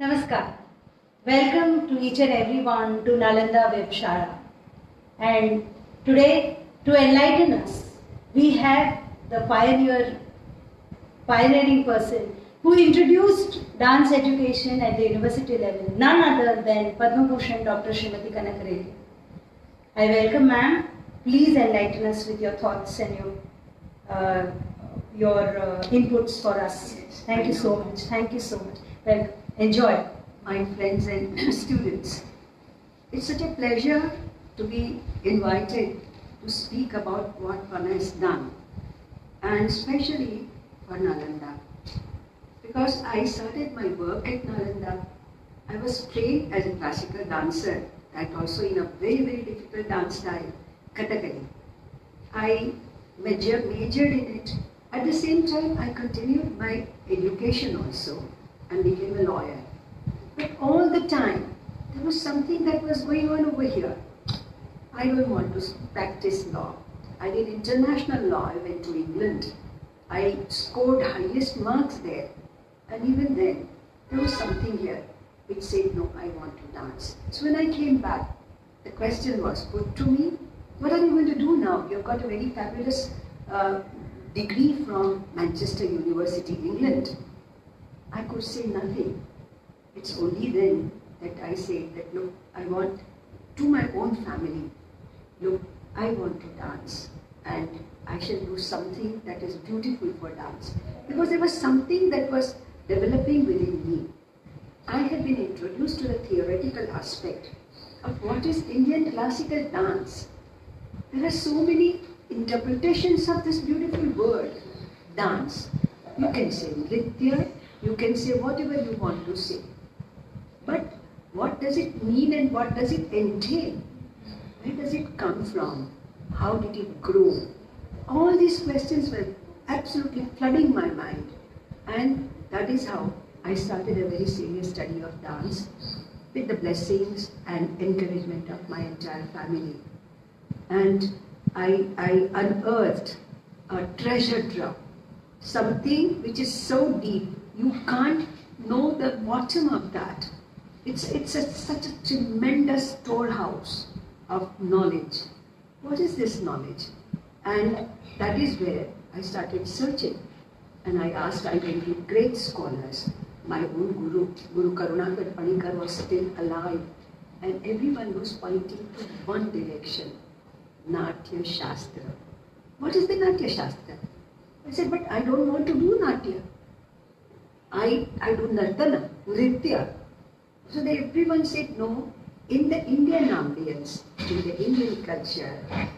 Namaskar. Welcome to each and everyone to Nalanda Webshala. And today, to enlighten us, we have the pioneering person who introduced dance education at the university level, none other than Padma Bhushan Dr. Srimati Kanak Reddy. I welcome ma'am. Please enlighten us with your thoughts and your inputs for us. Thank you so much. Thank you so much. Welcome. Enjoy. My friends and students, it's such a pleasure to be invited to speak about what one has done, and especially for Nalanda. Because I started my work at Nalanda, I was trained as a classical dancer, that also in a very, very difficult dance style, Kathakali. I majored in it. At the same time, I continued my education also and became a lawyer. But all the time, there was something that was going on over here. I don't want to practice law. I did international law. I went to England. I scored highest marks there. And even then, there was something here which said, no, I want to dance. So when I came back, the question was put to me, what are you going to do now? You've got a very fabulous degree from Manchester University, England. I could say nothing. It's only then that I said that, look, I want to my own family, look, I want to dance and I shall do something that is beautiful for dance. Because there was something that was developing within me. I had been introduced to the theoretical aspect of what is Indian classical dance. There are so many interpretations of this beautiful word, dance. You can say nritya, you can say whatever you want to say. But what does it mean and what does it entail? Where does it come from? How did it grow? All these questions were absolutely flooding my mind. And that is how I started a very serious study of dance with the blessings and encouragement of my entire family. And I unearthed a treasure trove, something which is so deep, you can't know the bottom of that. It's such a tremendous storehouse of knowledge. What is this knowledge? And that is where I started searching. And I went to great scholars. My own Guru Karunakar Panikar was still alive. And everyone was pointing to one direction, Natya Shastra. What is the Natya Shastra? I said, but I don't want to do Natya. I do Nartana, Nritya. So everyone said, no, in the Indian ambience, in the Indian culture,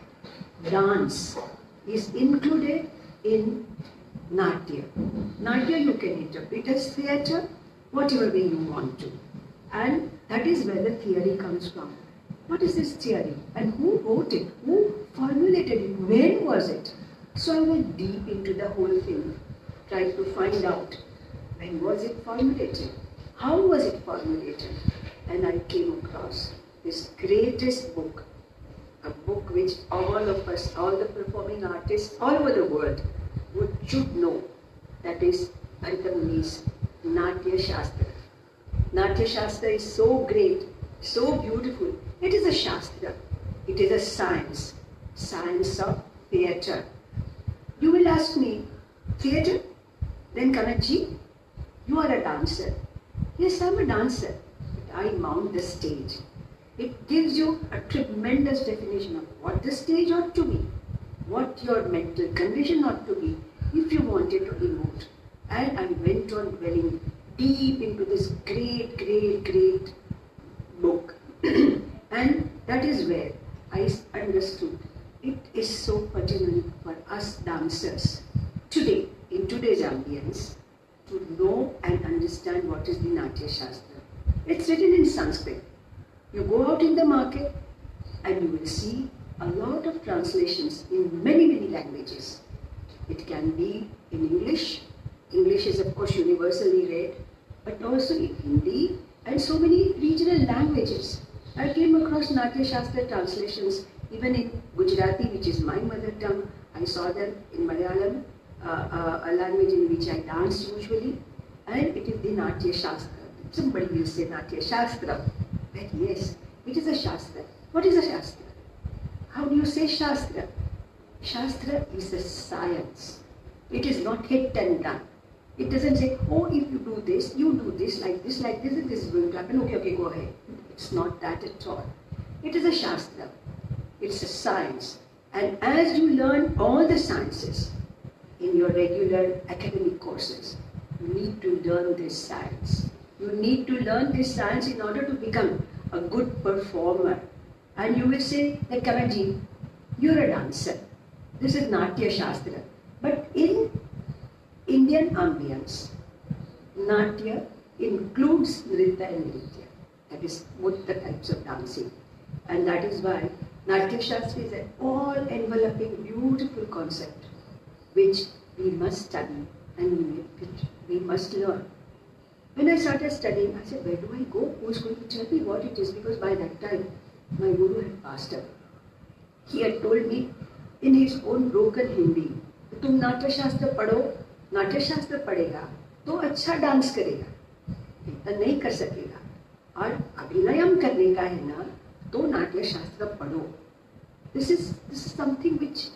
dance is included in Natya. Natya you can interpret as theatre, whatever way you want to. And that is where the theory comes from. What is this theory? And who wrote it? Who formulated it? When was it? So I went deep into the whole thing, tried to find out when was it formulated? How was it formulated? And I came across this greatest book, a book which all of us, all the performing artists all over the world should know. That is Bharata Muni's Natya Shastra. Natya Shastra is so great, so beautiful. It is a Shastra. It is a science of theatre. You will ask me, theatre? Then Kanakji, you are a dancer. Yes, I'm a dancer, but I mount the stage. It gives you a tremendous definition of what the stage ought to be, what your mental condition ought to be, if you wanted to emote. And I went on dwelling deep into this great, great, great book. And that is where I understood it is so pertinent for us dancers today, in today's ambience, to know and understand what is the Natya Shastra. It's written in Sanskrit. You go out in the market and you will see a lot of translations in many, many languages. It can be in English. English is of course universally read, but also in Hindi and so many regional languages. I came across Natya Shastra translations even in Gujarati, which is my mother tongue. I saw them in Malayalam, a language in which I dance usually, and it is the Natya Shastra, Somebody will say Natya Shastra. But yes, it is a Shastra. What is a Shastra? How do you say Shastra? Shastra is a science. It is not hit and done. It doesn't say, oh, if you do this, like this, and this is going to happen. Okay, go ahead. It's not that at all. It is a Shastra. It's a science. And as you learn all the sciences in your regular academic courses, you need to learn this science. You need to learn this science in order to become a good performer. And you will say that, Kanaji, you're a dancer. This is Natya Shastra. But in Indian ambience, Natya includes Nritya and Nritya. That is both the types of dancing. And that is why Natya Shastra is an all-enveloping, beautiful concept which we must study and which we must learn. When I started studying, I said, where do I go? Who is going to tell me what it is? Because by that time, my guru had passed away. He had told me in his own broken Hindi, तुम नाट्य शास्त्र पढ़ो, नाट्य शास्त्र पढ़ेगा तो अच्छा dance करेगा, नहीं कर सकेगा, और अभिनयम करने का है ना तो नाट्य शास्त्र पढ़ो. This is something which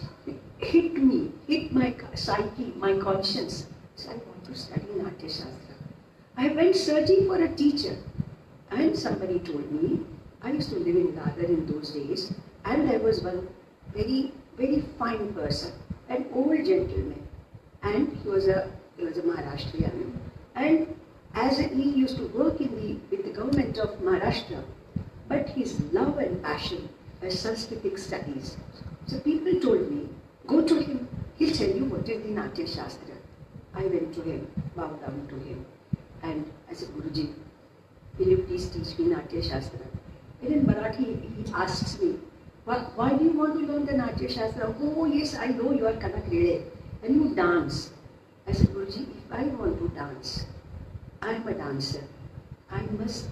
hit me, hit my psyche, my conscience. So I want to study Natya Shastra. I went searching for a teacher, and somebody told me, I used to live in Dadar in those days, and there was one very, very fine person, an old gentleman, and he was a Maharashtrian, and he used to work with the government of Maharashtra, but his love and passion were Sanskritic studies. So people told me, go to him, he'll tell you what is the Natya Shastra. I went to him, bowed down to him, and I said, Guruji, will you please teach me Natya Shastra? And in Marathi, he asks me, why do you want to learn the Natya Shastra? Oh yes, I know you are Kanak Rede, and you dance. I said, Guruji, if I want to dance, I am a dancer. I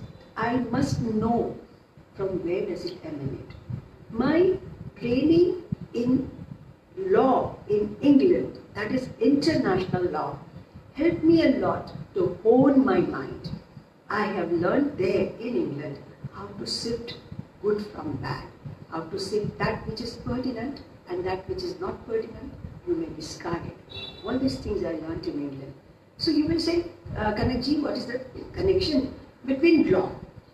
must know from where does it emanate. My training in law in England, that is international law, helped me a lot to hone my mind. I have learned there in England how to sift good from bad, how to sift that which is pertinent and that which is not pertinent, you may discard it. All these things I learned in England. So you will say, Kanakji, what is the connection between law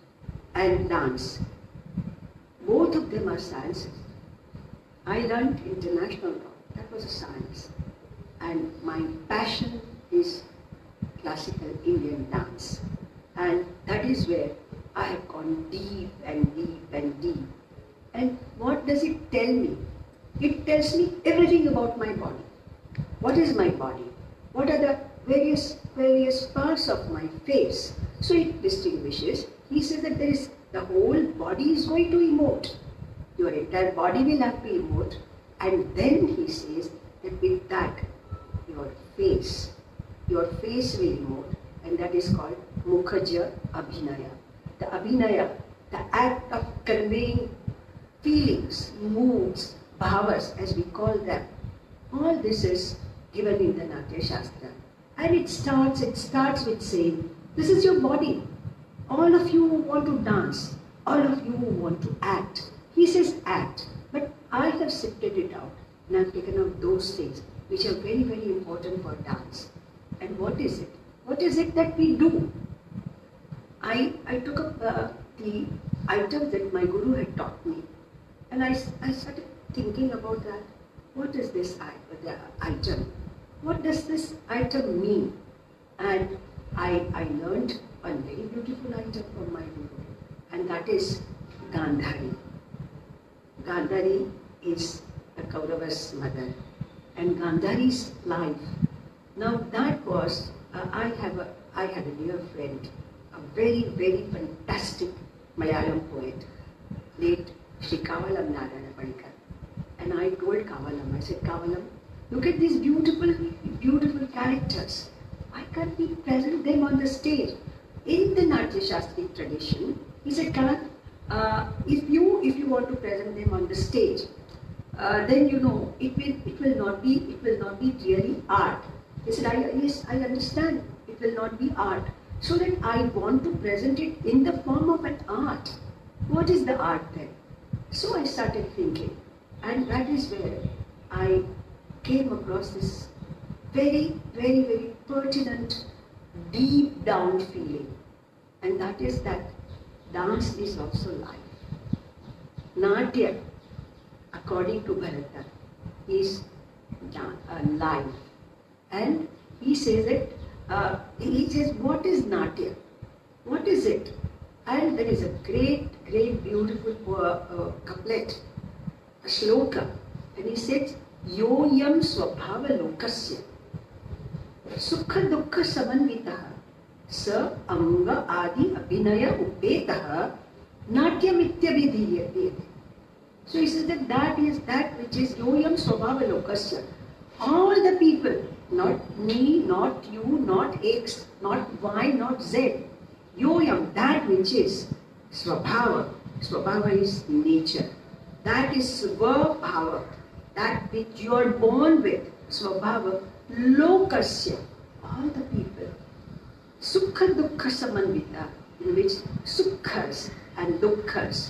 and dance? Both of them are sciences. I learned international law. That was a science. And my passion is classical Indian dance. And that is where I have gone deep and deep and deep. And what does it tell me? It tells me everything about my body. What is my body? What are the various parts of my face? So it distinguishes. He says that the whole body is going to emote. Your entire body will have to emote. And then he says that with that, your face will emote. And that is called Mukhaja Abhinaya. The Abhinaya, the act of conveying feelings, moods, bhavas, as we call them. All this is given in the Natya Shastra. And it starts with saying, this is your body. All of you who want to dance, all of you who want to act. He says act, but I have sifted it out and I have taken out those things which are very, very important for dance. And what is it? What is it that we do? I took up the items that my guru had taught me, and I started thinking about that. What is this item? What does this item mean? And I learned one very beautiful item from my guru, and that is Gandhari. Gandhari is the Kaurava's mother, and Gandhari's life. Now that was, I had a dear friend, a very, very fantastic Malayalam poet, late Shri Kavalam Narayana Panikar. And I told Kavalam, I said, Kavalam, look at these beautiful, beautiful characters. Why can't we present them on the stage? In the Natya Shastri tradition, he said, Kanak, if you want to present them on the stage, then you know it will not be really art. He said, yes, I understand. It will not be art. so that I want to present it in the form of an art. What is the art then? So I started thinking, and that is where I came across this very, very, very pertinent, deep down feeling, and that is that dance is also life. Natya, according to Bharata, is life. And he says what is Natya? What is it? And there is a great, great, beautiful couplet, a shloka, and he says, Yoyam swabhava lokasya sukha dukkha samanvitaha sa anga adi abhinaya upetaha natyam ityabhidhiyate. So he says that is that which is yoyam swabhava lokasya. All the people, not me, not you, not X, not Y, not Z. Yoyam, that which is swabhava. Swabhava is nature. That is swabhava, that which you are born with. Swabhava, lokasya, all the people. Sukha dukkha samanvita, in which sukhas and dukkha's,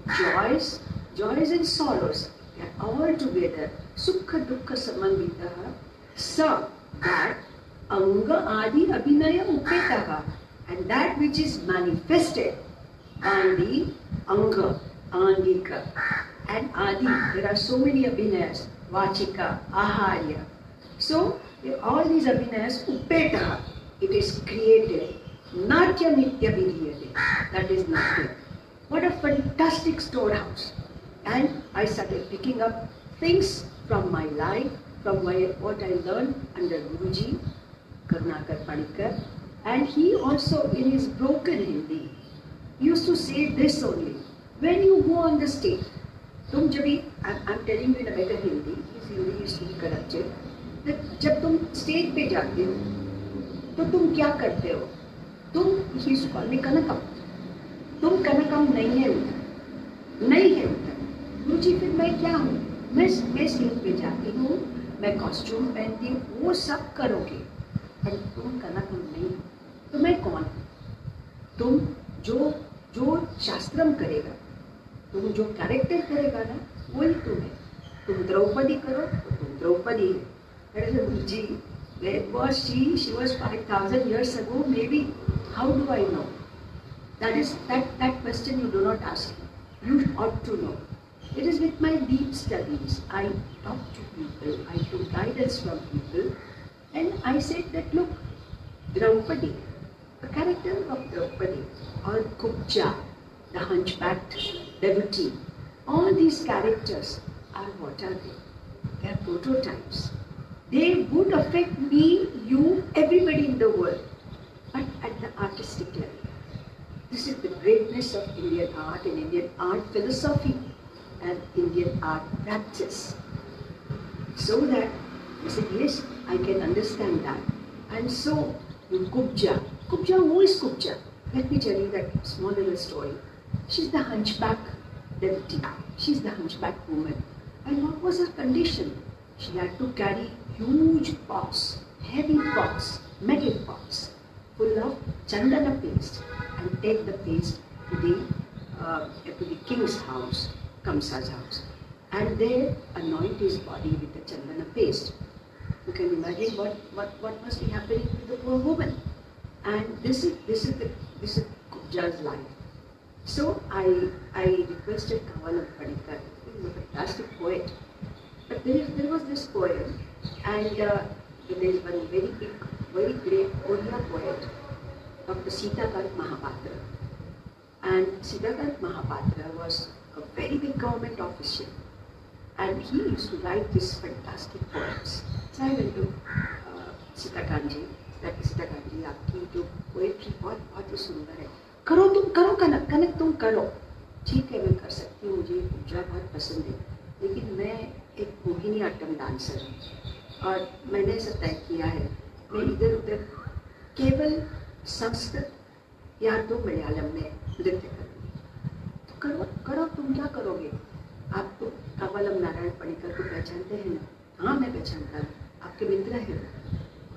joys and sorrows, they are all together. Sukha dukkha samanvita, sa, that, anga adi abhinaya upetaha, and that which is manifested on the anga, angika, and adi. There are so many abhinayas, vachika, aharya. So, all these abhinayas, upetaha, it is created. Natya nitya vidhiyate, that is nothing. What a fantastic storehouse. And I started picking up things from my life, from what I learned under Guruji, Karunakar Panikkar. And he also, in his broken Hindi, used to say this only. When you go on the stage, I'm telling you in a better Hindi, his Hindi is still corrupted, that जब तुम stage पे जाते हो, तो तुम क्या करते हो? तुम, he used to call me Kanakam. तुम कनकम नहीं है उधर, नहीं है उधर. गुरुजी फिर मैं क्या हूँ? मैं स्टेज पे जाती हूँ, मैं कॉस्ट्यूम पहनती हूँ, वो सब करोगे, पर तुम कनकम नहीं हो. तो मैं कौन हूँ? तुम जो शास्त्रम करेगा, तुम जो कैरेक्टर करेगा ना, वही तुम है. तुम द्रौपदी करो तो तुम द्रौपदी है. Guruji, where was she? She was 5,000 years ago, maybe. How do I know? That question you do not ask. You ought to know. It is with my deep studies. I talk to people, I took guidance from people, and I said that look, Draupadi, the character of Draupadi, or Kubja, the hunchbacked devotee, all these characters are what are they? They are prototypes. They would affect me, you, everybody in the world, but at the artistic level. This is the greatness of Indian art and Indian art philosophy and Indian art practice. So that I said, yes, I can understand that. And so, Kubja, who is Kubja? Let me tell you that small little story. She's the hunchback devotee. She's the hunchback woman. And what was her condition? She had to carry huge pots, heavy pots, metal pots, full of chandana paste, and take the paste to the king's house, Kamsa's house, and there anoint his body with the chandana paste. You can imagine what must be happening to the poor woman. And this is Kubja's life. So I requested Kavalam Panikkar. He is a fantastic poet. But there was this poem, and there is one very big, very great Oriya poet, Dr. Sitakant Mahapatra. And Sitakant Mahapatra was a very big government official, and he used to write these fantastic poems. So I went to Sitakant ji, आपकी जो poetry बहुत ही सुंदर है, करो कनक तुम करो. ठीक है, मैं कर सकती हूँ, मुझे पूजा बहुत पसंद है, लेकिन मैं एक मोहिनी आट्टम डांसर हूँ और मैंने ऐसा तय किया है, मैं इधर उधर केवल संस्कृत या तो मलयालम में नृत्य करूँगी. तो करो तुम क्या करोगे? आप तो कवालम नारायण पणिकर को पहचानते हैं ना? हाँ, मैं पहचानता हूँ, आपके मित्र हैं.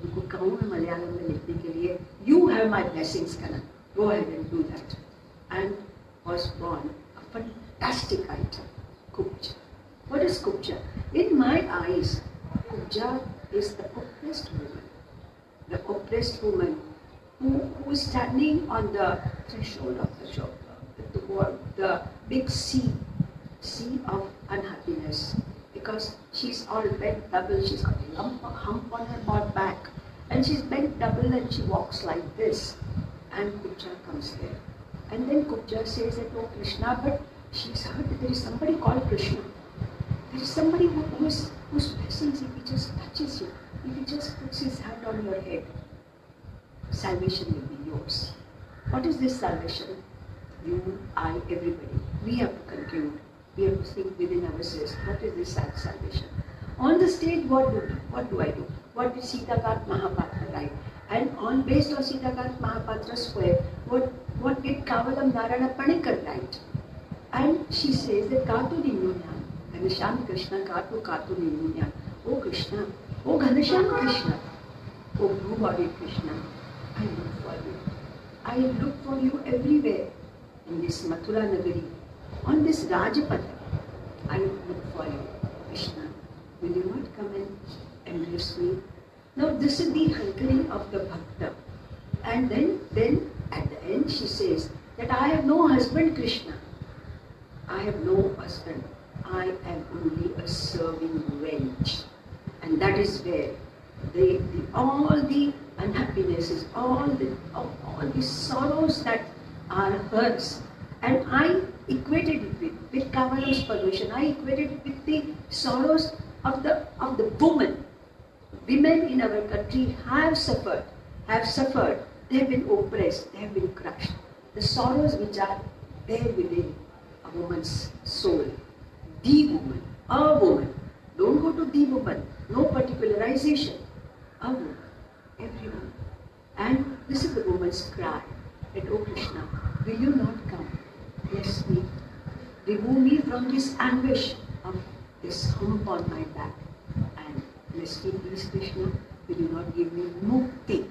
उनको कहूँ मैं मलयालम में लिखने के लिए, "You have my blessings, Kanak. Go ahead and do that." And was born a fantastic item, Kubja. What is Kubja? In my eyes, Kubja is the oppressed woman. The oppressed woman who is standing on the threshold of the shop, the big sea of unhappiness. Because she's all bent double, she's got a hump on her back, and she's bent double and she walks like this. And Kubja comes there. And then Kubja says that, "Oh Krishna," but she's heard that there is somebody called Krishna. There is somebody whose blessings, if he just touches you, if he just puts his hand on your head, salvation will be yours. What is this salvation? You, I, everybody. We have to conclude. We have to think within ourselves, what is this salvation? On the stage, what do I do? What did Sitakant Mahapatra write? And based on Sitakant Mahapatra's poem, what did Kavalam Narayana Panikar write? And she says that Katu Ninyunyan, Ghanasham Krishna, Katu Ninyunyan. Oh Krishna, oh Ghanasham Krishna, oh blue-bodied Krishna, I look for you. I look for you everywhere. In this Mathura Nagari, on this Rajapatha, I look for you. Krishna, will you not come and embrace me? Now this is the hankering of the Bhakta. And then at the end she says that I have no husband, Krishna. I have no husband. I am only a serving wench. And that is where all the unhappinesses, all the sorrows that are hers. And I equated it with Kavalam's perversion. I equated it with the sorrows of the woman. Women in our country have suffered. They have been oppressed. They have been crushed. The sorrows which are there within a woman's soul. The woman, a woman. Don't go to the woman. No particularization. A woman, everyone. And this is the woman's cry. That, oh Krishna, will you not come? Bless me. Remove me from this anguish of this hump on my back. And bless me, please, Krishna. Will you not give me mukti?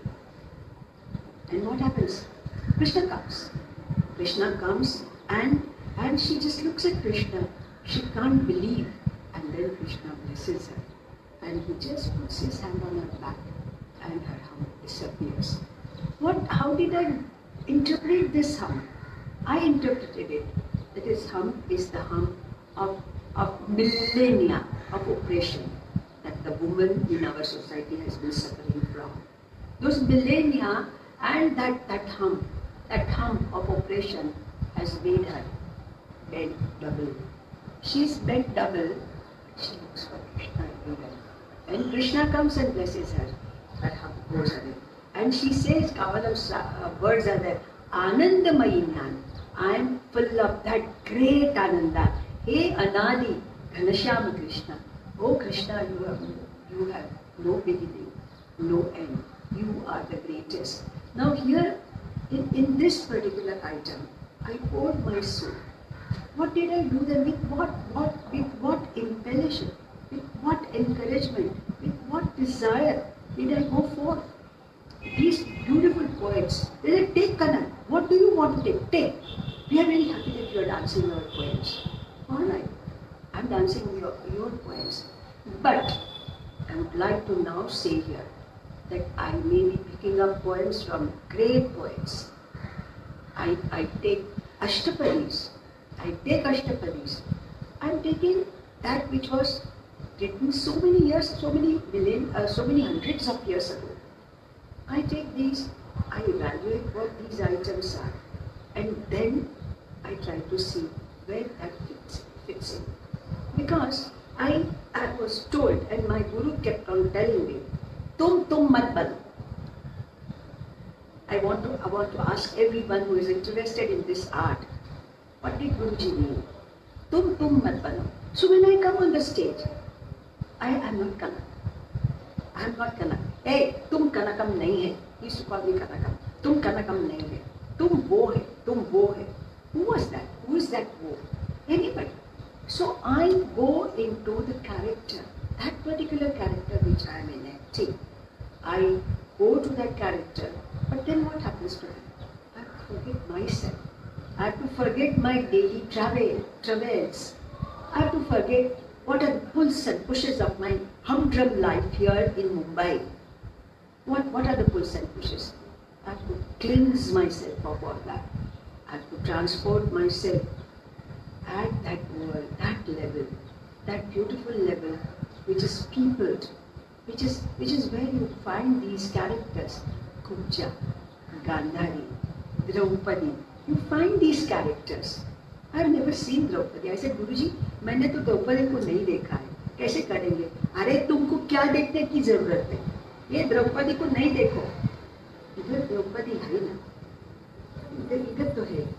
And what happens? Krishna comes. Krishna comes and she just looks at Krishna. She can't believe. And then Krishna blesses her. And he just puts his hand on her back and her hump disappears. How did I interpret this hump? I interpreted it that this hump is the hump of millennia of oppression that the woman in our society has been suffering from. Those millennia and that hump of oppression has made her bent double. She's bent double, but she looks for Krishna everywhere. And Krishna comes and blesses her, that hump goes away. And she says, Kavalam's words are there, Anandamayi Jnana. I am full of that great Ananda. Hey Anadi, Ghanasham Krishna. Oh Krishna, you have no beginning, no end. You are the greatest. Now here, in this particular item, I poured my soul. What did I do then? With what impellation? With what encouragement? With what desire did I go forth? These beautiful poets, they said, take Kanak. What do you want to take? Take. We are very happy that you are dancing your poems. Alright, I am dancing your poems. But I would like to now say here that I may be picking up poems from great poets. I take Ashtapadis. I am taking that which was written so many years, so many hundreds of years ago. I take these, I evaluate what these items are, and then I try to see where that fits in. Because I was told, and my guru kept on telling me, tum mat bano. I want to ask everyone who is interested in this art, what did Guruji mean? Tum mat bano. So when I come on the stage, I am not Kanak. I am not Kanak. Hey, tum Kanakam nahi hai. He used to call me Kanakam. Tum Kanakam nahi hai. Tum wo hai. Who was that? Who is that wo? Anybody. So I go into the character, that particular character which I am enacting. I go to that character, but then what happens to me? I have to forget myself. I have to forget my daily travels. I have to forget what are the pulls and pushes of my humdrum life here in Mumbai. What are the pulls and pushes? I have to cleanse myself of all that. I have to transport myself at that world, that level, that beautiful level which is peopled, which is where you find these characters, Kubja, Gandhari, Draupadi. You find these characters. I have never seen Draupadi. I said, Guruji, मैंने तो द्रौपदी को नहीं देखा है. कैसे करेंगे? अरे तुमको क्या देखने की जरूरत है? ये द्रौपदी को नहीं देखो. इधर द्रौपदी है ना. इधर तो है.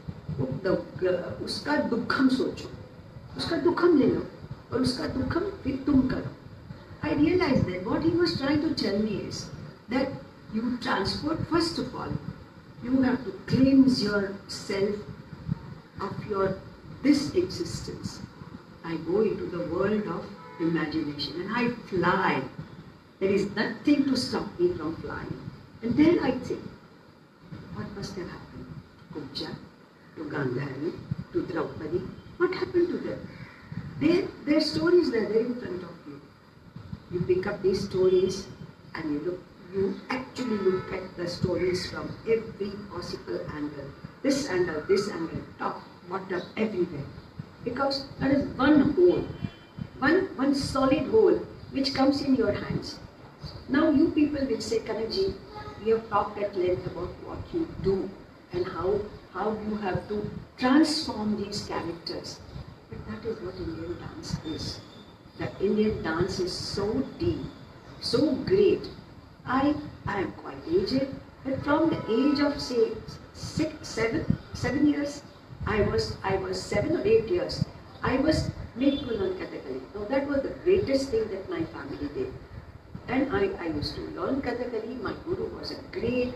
उसका दुखम सोचो. उसका दुखम ले लो. और उसका दुखम फिर तुम करो. I realized that what he was trying to tell me is that you transport, first of all, you have to cleanse yourself of your this existence. I go into the world of imagination and I fly. There is nothing to stop me from flying. And then I think, what must have happened to Kubja, to Gandhari, to Draupadi? What happened to them? Their stories were there in front of you. You pick up these stories and you actually look at the stories from every possible angle. This angle, top, bottom, everywhere. Because there is one whole, one solid whole which comes in your hands. Now you people will say, Kanakji, we have talked at length about what you do and how you have to transform these characters. But that is what Indian dance is. The Indian dance is so deep, so great. I am quite aged, but from the age of say 7 years, I was 7 or 8 years, I was made to learn Kathakali. Now that was the greatest thing that my family did. And I used to learn Kathakali. My guru was a great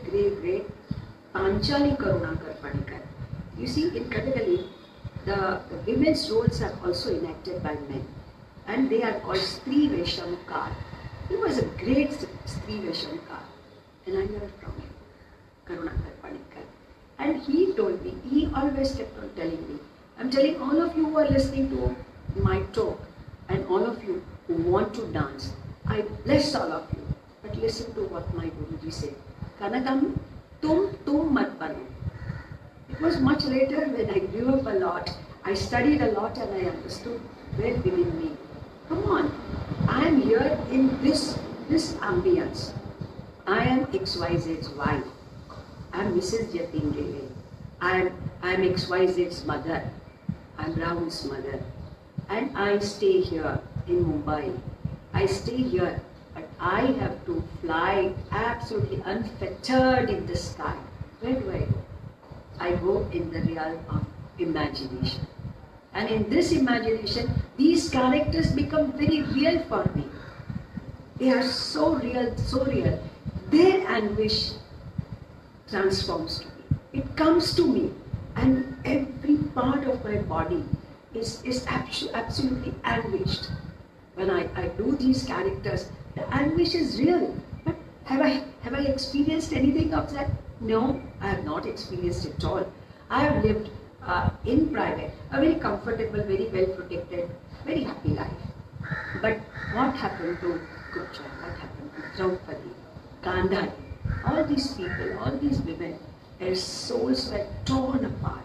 Panchali Karunakar Padikar. You see, in Kathakali, the women's roles are also enacted by men. And they are called Stri Veshamkar. He was a great Stri Veshamkar. And I learned from him, Karunakar Padikar. And he told me, he always kept on telling me, I'm telling all of you who are listening to my talk and all of you who want to dance, I bless all of you. But listen to what my Guruji said. Kanakam, tum mat bano. It was much later when I grew up a lot. I studied a lot and I understood well within me. Come on, I am here in this ambience. I am XYZ's wife. I am Mrs. Jatin Dele. I am XYZ's mother. I am Rahul's mother. And I stay here in Mumbai. I stay here, but I have to fly absolutely unfettered in the sky. Where do I go? I go in the realm of imagination. And in this imagination, these characters become very real for me. They are so real, so real. Their anguish transforms to me. It comes to me, and every part of my body is absolutely anguished. When I do these characters, the anguish is real. But have I experienced anything of that? No, I have not experienced it at all. I have lived in private, a very comfortable, very well protected, very happy life. But what happened to Kubja? What happened to Draupadi, Gandhari? All these people, all these women, their souls were torn apart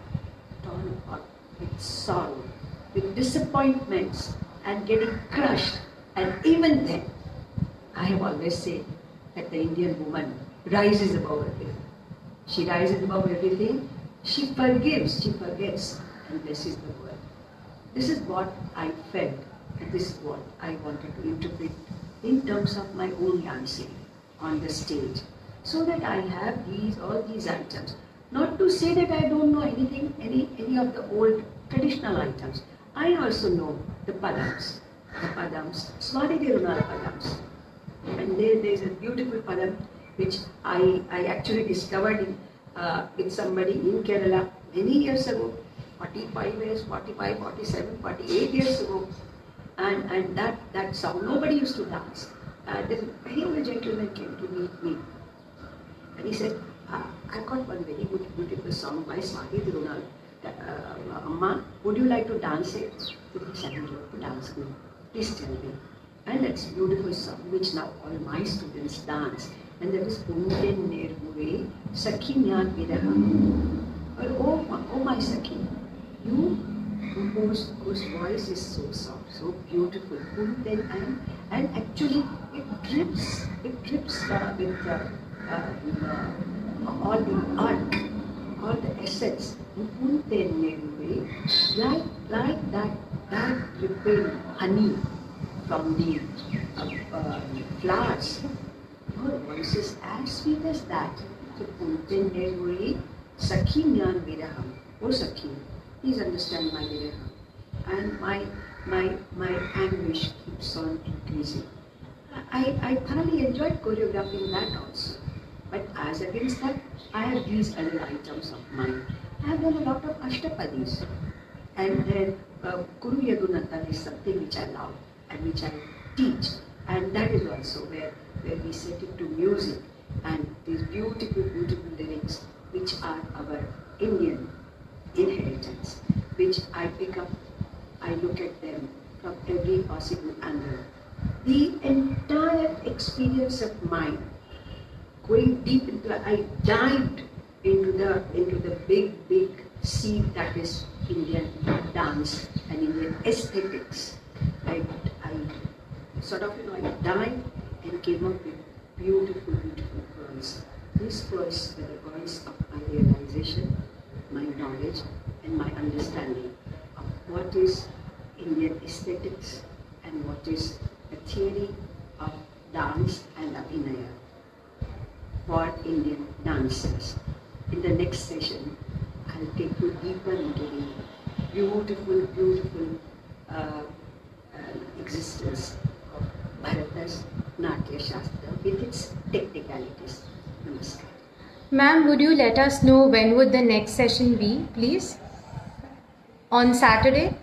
with sorrow, with disappointments, and getting crushed. And even then, I have always said that the Indian woman rises above everything. She rises above everything. She forgives, and blesses the world. This is what I felt, and this is what I wanted to interpret in terms of my own dancing on the stage. So that I have all these items. Not to say that I don't know anything, any of the old traditional items. I also know the padams, Swati Tirunala padams. And there is a beautiful padam which I actually discovered with somebody in Kerala many years ago, 45 years, 45, 47, 48 years ago. And that song, nobody used to dance. this very old gentleman came to meet me. And he said, I've got one very good, beautiful song by Swati Tirunal. Amma, would you like to dance it? I said, I would love to dance it. Please tell me. And that's a beautiful song which now all my students dance. And that is Punten Nerhure, Sakhi Nyan Viraha. Oh my Sakhi, you whose voice is so soft, so beautiful, Punten, and actually it drips with all the art, all the essence. Punten Nerhure, like that dripping honey from the flowers. Her voice is as sweet as that. So Punten Nerhure, Sakhi Nyan Viraham. Oh Sakhi, please understand my viraham. And my anguish keeps on increasing. I thoroughly enjoyed choreographing that also. But as against that, I have these other items of mine. I have done a lot of Ashtapadis. And then Kuru Yagunatan is something which I love and which I teach. And that is also where we set it to music. And these beautiful, beautiful lyrics which are our Indian inheritance, which I pick up, I look at them from every possible angle. The entire experience of mine, going deep into, I dived into the big sea that is Indian dance and Indian aesthetics. I sort of, I dived and came up with beautiful pearls. These pearls were the pearls of my realization, my knowledge, and my understanding of what is Indian aesthetics and what is the theory of dance and abhinaya for Indian dancers. In the next session, I'll take you deeper into the beautiful existence of Bharata's Natya Shastra with its technicalities. Namaskar. Ma'am, would you let us know when would the next session be, please? On Saturday?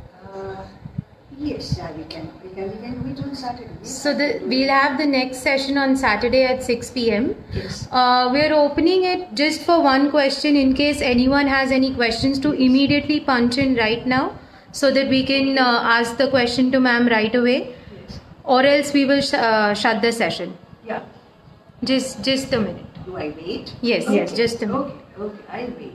Yes, we can do it on Saturday. So we'll have the next session on Saturday at 6 p.m. Yes. We're opening it just for one question in case anyone has any questions to immediately punch in right now so that we can ask the question to ma'am right away. Yes. Or else we will shut the session. Yeah. Just a minute. Do I wait? Yes, Okay. yes, just a minute. Okay, I'll wait.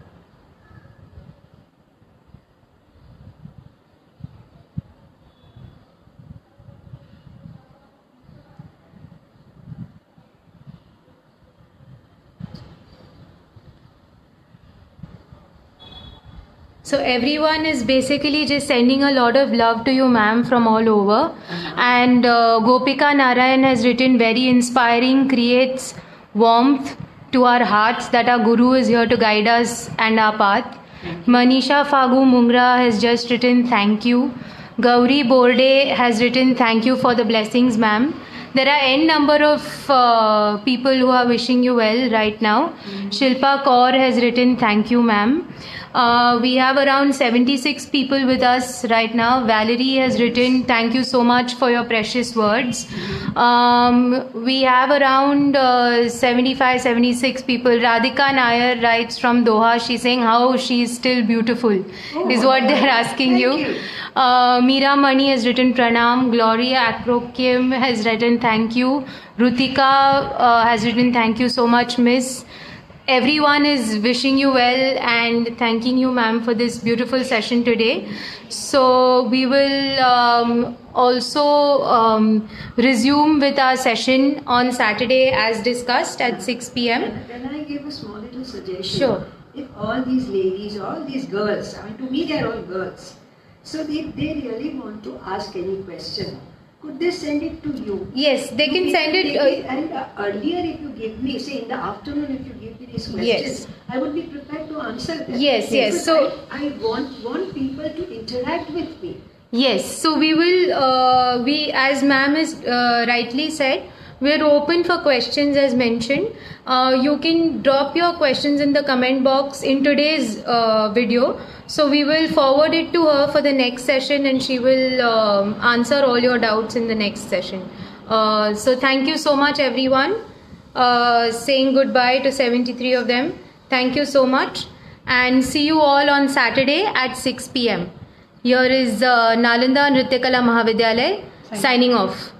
So everyone is basically just sending a lot of love to you, ma'am, from all over. And Gopika Narayan has written very inspiring, creates warmth to our hearts that our Guru is here to guide us and our path. Manisha Fagu Mungra has just written thank you. Gauri Borde has written thank you for the blessings, ma'am. There are n number of people who are wishing you well right now. Shilpa Kaur has written thank you, ma'am. We have around 76 people with us right now. Valerie has written thank you so much for your precious words. We have around 75-76 people. Radhika Nair writes from Doha. She's saying how she is still beautiful is what they're asking you. Meera Mani has written pranam. Gloria Akrokim has written thank you. Rutika has written thank you so much, miss. Everyone is wishing you well and thanking you, ma'am, for this beautiful session today. So we will also resume with our session on Saturday as discussed at 6 p.m. Can I give a small little suggestion? Sure. If all these ladies, all these girls, I mean, to me they are all girls. So if they really want to ask any question, could they send it to you? Yes, they can send it. And earlier, if you give me, say in the afternoon, if you give me these questions, Yes. I would be prepared to answer them. Yes, yes. Because So I want people to interact with me. yes, so we will, as ma'am has rightly said, we're open for questions as mentioned. You can drop your questions in the comment box in today's video. So we will forward it to her for the next session and she will answer all your doubts in the next session. So thank you so much, everyone. Saying goodbye to 73 of them. Thank you so much, and see you all on Saturday at 6 p.m. Here is Nalanda Nrityakala Mahavidyalaya signing off.